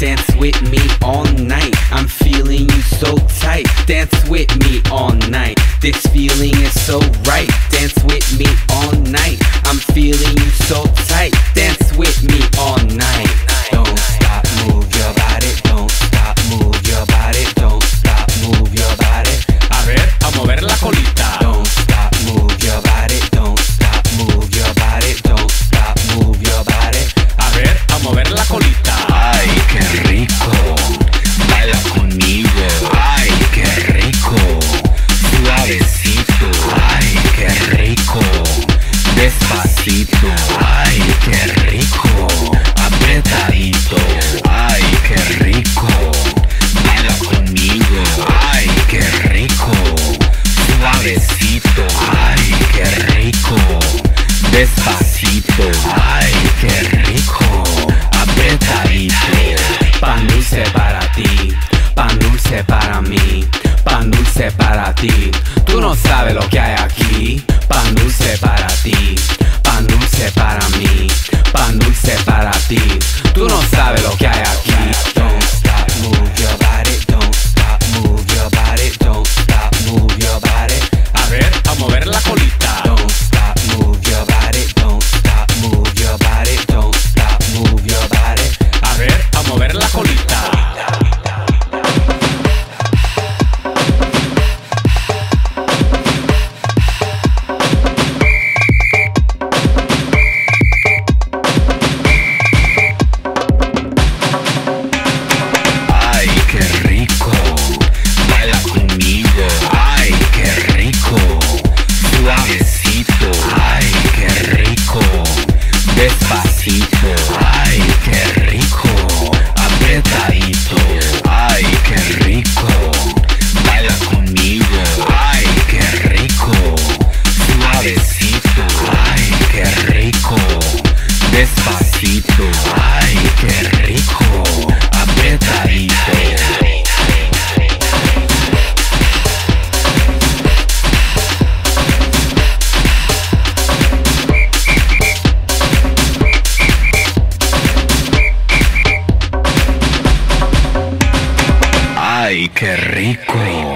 Dance with me all night, I'm feeling you so tight. Dance with me all night, this feeling is so right. Dance with me all night, I'm feeling you so tight. Dance with me all night. Don't stop, move your body. Don't stop, move your body. Don't stop, move your body. A ver, a mover la colita. Don't stop, move your body. Don't stop, move your body. Don't stop, move your body. A ver, a mover la colita. Ay, qué rico, baila conmigo. Ay, qué rico, suavecito. Ay, qué rico, despacito. Ay, qué rico, apretadito. Ay, qué rico, baila conmigo. Ay, qué rico, suavecito. Ay, qué rico, despacito. Ay, qué rico, apretadito. Pan dulce para ti, pan dulce para mí, pan dulce para ti. Tú no sabes lo que hay aquí. Pan dulce para ti, pan dulce para mí, pan dulce para ti. Tú no sabes lo que hay aquí. Don't stop, move your body. Don't stop, move your body. Don't stop, move your body. A ver, a mover la colita. Don't stop, move your body. Don't stop, move your body. Don't stop, move your body. A ver, a mover la colita. Ay, qué rico, baila conmigo. Ay, qué rico, suavecito. Ay, qué rico, despacito. Ay, qué rico, apretadito. Ay, qué rico, baila conmigo. Ay, qué rico, suavecito. Ay, qué rico, despacito. Ay, qué rico, apretadito. Ay, qué rico.